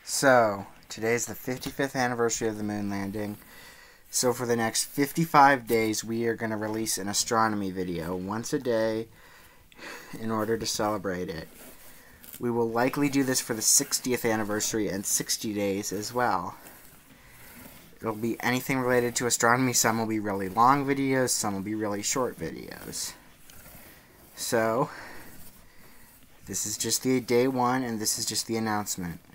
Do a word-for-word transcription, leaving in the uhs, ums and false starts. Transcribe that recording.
So, today is the fifty-fifth anniversary of the moon landing. So for the next fifty-five days, we are going to release an astronomy video once a day in order to celebrate it. We will likely do this for the sixtieth anniversary and sixty days as well. It'll be anything related to astronomy. Some will be really long videos, some will be really short videos. So, this is just the day one, and this is just the announcement.